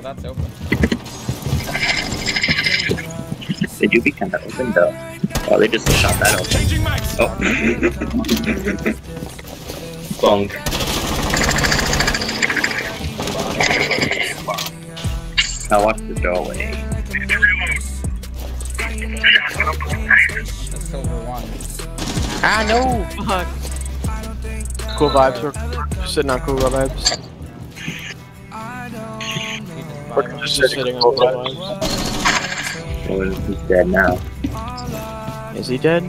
that's open. They do be kind of open though. Oh, they just shot that open. Oh. Bonk. Now watch the doorway. That's a silver one. Ah, no! Fuck. Cool vibes, we're sitting on cool vibes. We're just sitting on cool vibes. Oh, he's dead now. Is he dead?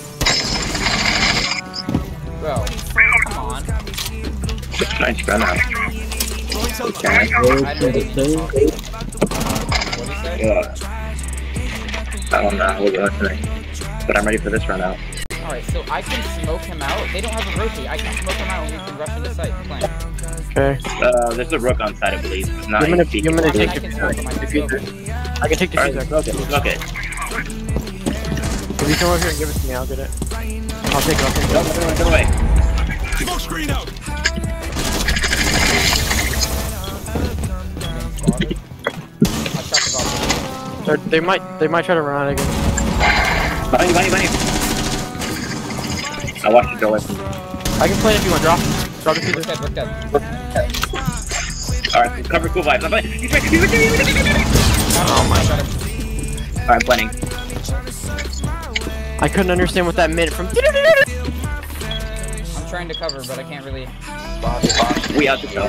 Bro, come on. Nice run out. Okay. I didn't even talk. What'd he say? I don't know. We'll go tonight. But I'm ready for this run out. Alright, so I can smoke him out. They don't have a rotate. I can smoke him out and we can rush into sight. Plan. Okay. There's a rook on side, I believe. It's not I'm gonna take I the can smoke him. I can smoke him. I can take the Alright, feedback. okay. Okay. If you come over here and give it to me, I'll get it. I'll take it, I'll take it. Go away. Smoke screen out. I shot the Valkyrie. They might try to run out again. Behind you. I'll watch you go away. I can play it if you want. Drop the We're feeder. dead, we're dead. Alright, cover cool vibes. He's right. Oh my god. Alright, I'm planning. I couldn't understand what that meant from. I'm trying to cover, but I can't really. We out to go.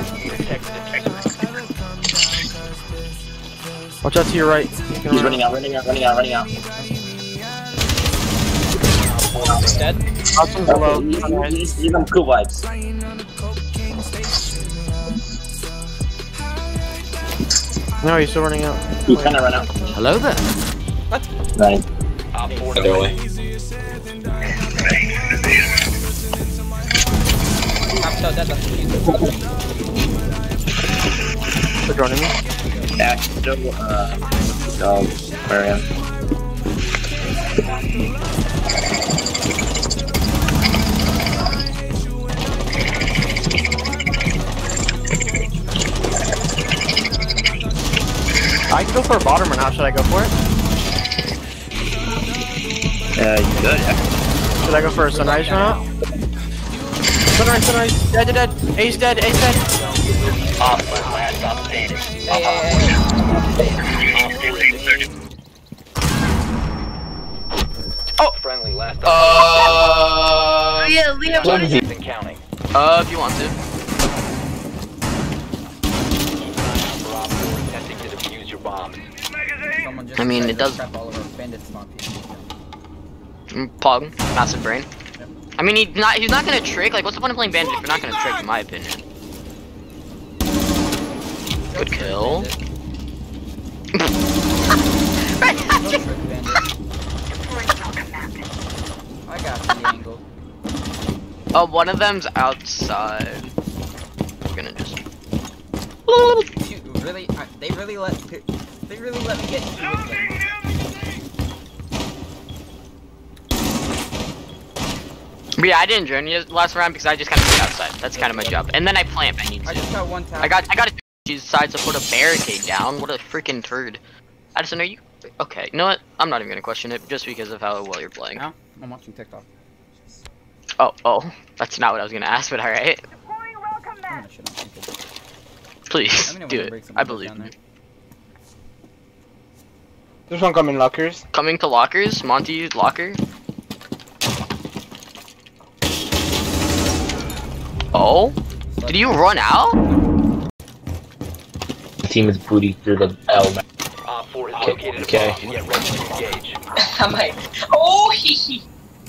Watch out to your right. He's running out. Dead? Austin's below. He's on cool vibes. No, he's still running out. He's trying to run out. Hello there. What? Right. I'm so dead, that's They're joining me. Yeah, still, dog. Where am I can go for a bottom or not. Should I go for it? you good, yeah. Should I go for a sunrise run out? Sunrise. Dead. Ace dead. Oh! Friendly last Yeah, Liam. and counting. If you want to. Attempting to defuse your bomb. Someone just I mean, tried it to does- trap all of our bandit spawn people. Pog, massive brain. I mean, he's not gonna trick. Like, what's the point of playing bandit if you're not gonna trick, in my opinion? Good kill. Go trick bandit. I got the angle. Oh, one of them's outside. I'm gonna just. Dude, really? They really let me get two of them. But yeah, I didn't join you last round because I just kind of stayed outside. That's kind of my job. And then I plant if I need I to. just got one tap. I got to decides to put a barricade down. What a freaking turd. Addison, are you okay? You know what? I'm not even gonna question it just because of how well you're playing. No, I'm watching TikTok. Oh, that's not what I was gonna ask, but alright. I'm gonna shit on people. Please, Let me know when do to it. break some I windows believe down you. there. There's one coming lockers. Coming to lockers, Monty locker. Oh? Did you run out? The team is booty through the L. Op 4 has located a Okay. bomb. Get ready to engage. I'm like, oh, hee hee.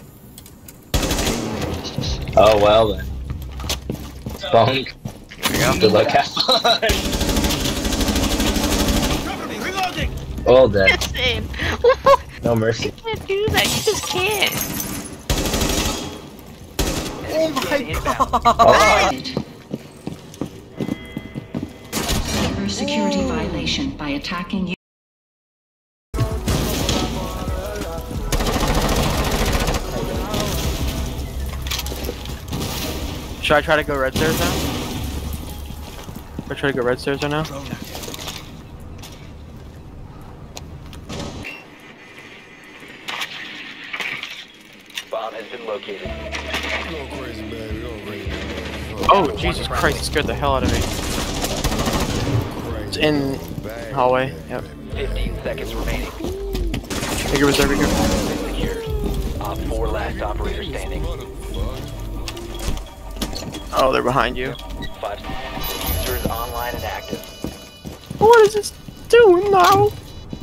Oh, well then. Bonk. Here we go. Good luck, have fun. Reloading. All dead. Insane. No mercy. You can't do that. You just can't. Oh my god! Alright. Security violation by attacking you. Should I try to go red stairs now? Or try to go red stairs right now? Jesus Christ, it scared the hell out of me. It's in hallway, yep. 15 seconds remaining. I think it was there, we go. Secured. Op 4 last operator standing. Oh, they're behind you. 5 users online and active. What is this doing now?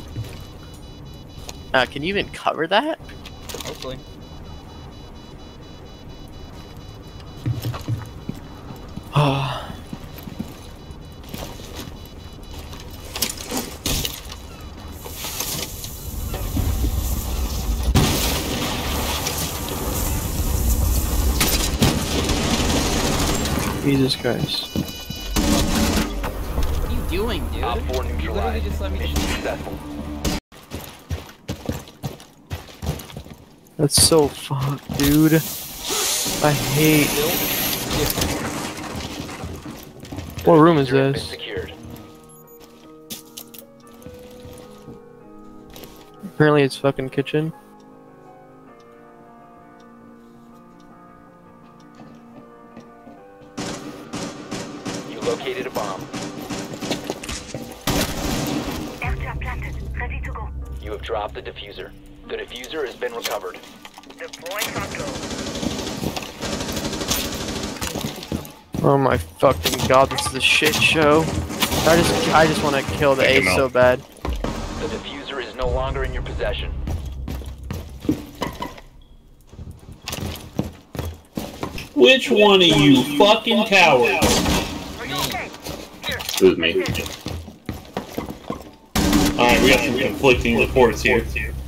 Can you even cover that? Hopefully. Oh. Jesus Christ. What are you doing, dude? Op 4 You literally neutralized. just let me. Mission successful. That's so fucked, dude. I hate. What room is Diffuser has been this? secured. Apparently it's fucking kitchen. You located a bomb. Airtrap planted. Ready to go. You have dropped the diffuser. The diffuser has been recovered. Deploying control. Oh my fucking god, this is a shit show. I just want to kill the ace so bad. The diffuser is no longer in your possession. Which one of you fucking cowards? It was me. Alright, we got some conflicting reports here.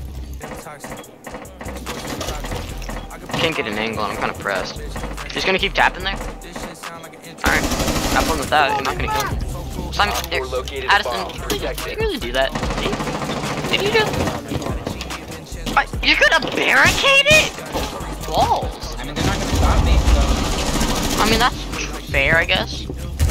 Can't get an angle, I'm kind of pressed. He's gonna keep tapping there? Alright, have fun with that, I'm not gonna kill him. Simon, Op 4 located a Addison, bomb. did Protect you it. really do that? Did you just... You're gonna barricade it? Walls. I mean, they're not gonna stop me, so. I mean, that's fair, I guess.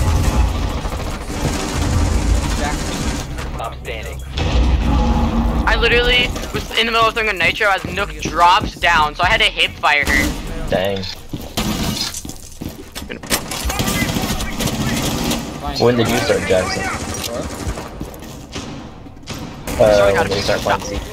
Op standing. I literally was in the middle of throwing a nitro as Nook drops down, so I had to hip fire her. Dang. Fine. When did you start, Jackson? Sure. Sorry, When did you start playing C?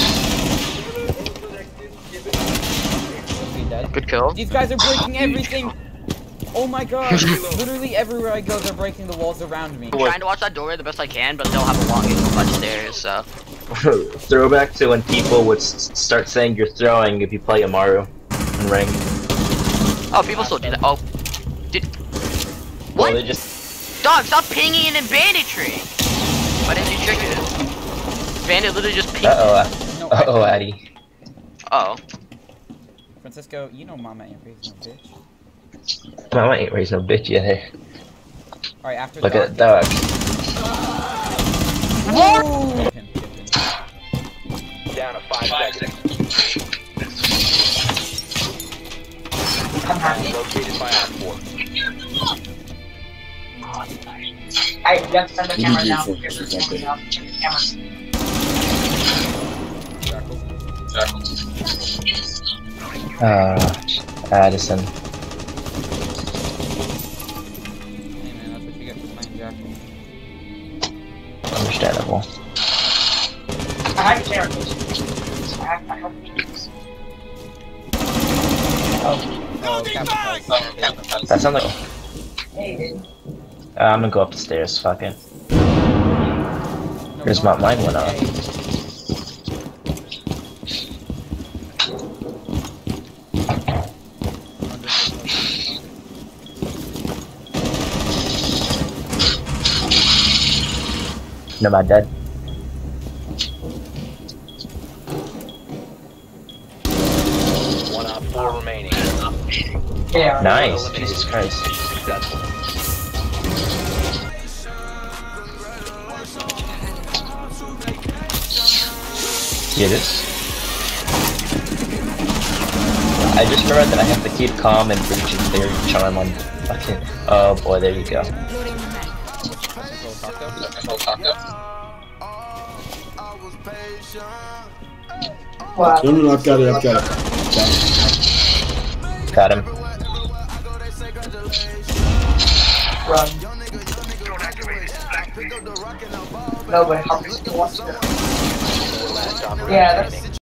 Be dead. Good kill. These guys are breaking everything! Oh my god! Literally everywhere I go, they're breaking the walls around me. I'm trying to watch that doorway the best I can, but they'll have a walking upstairs, so. Throwback to when people would start saying you're throwing if you play Amaru in Ring. Oh, people still do that. Oh. Did. Well, What? they just. Dog, stop pinging it in banditry! Why didn't you trigger it? Bandit literally just pinged. Uh-oh, Addy. Uh oh. Francisco, you know Mama ain't raised no bitch. Mama ain't raised no bitch either. Alright, after Look dark. at that dog. Whoa! Down to 5 seconds. Located by Op 4. Alright, you have to send the camera now. Here's the camera. Addison. Hey man, that's what you get for playing Jackal. Understandable. I have a camera. I have That sounds like. Hey, dude. I'm gonna go up the stairs. Fuck it. Here's my mine went up. No, am I dead? One Op 4 remaining. Yeah. Nice. Jesus Christ. Successful. Get it? I just remembered that I have to keep calm and breach and theory charm on fucking. Oh boy, there you go. Wow. No, I've got it. Got him. run. No, but Harvey still wants to. Four last operators Yeah, standing.